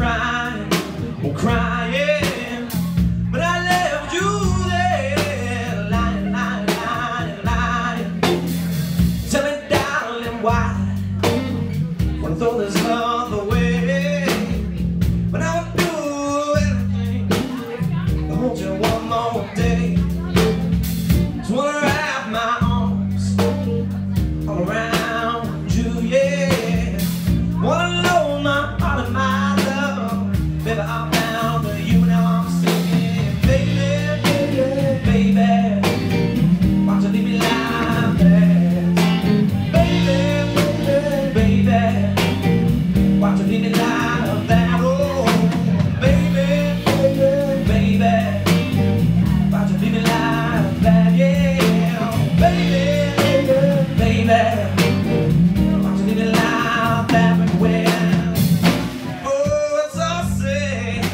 crying, oh crying, but I left you there, lying, lying, lying, lying. Tell me, darling, why wanna throw this love away? But I would do anything to hold you one more day. Just wanna wrap my arms all around you, yeah. Wanna know my heart and my love, baby. I found you, now I'm singing, baby, baby, baby. Why don't you leave me like that, baby, baby? Why don't you leave me like that, oh, baby, baby? Why don't you leave me like that, yeah, baby, baby? Why don't you leave me like that, well, oh, it's all said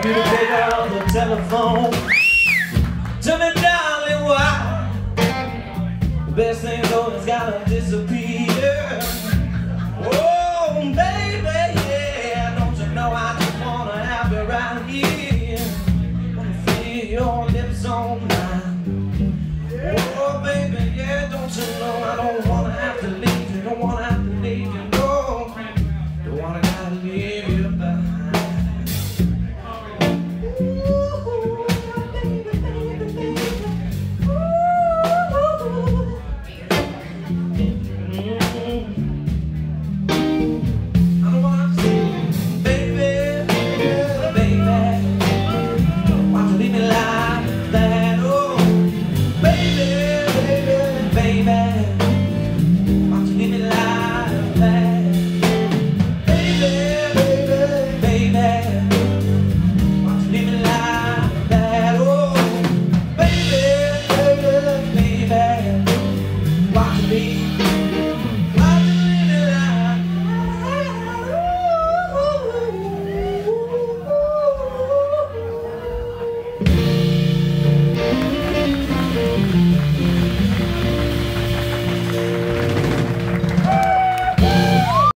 you to take her on the telephone. Tell me, darling, why? The best thing's always gotta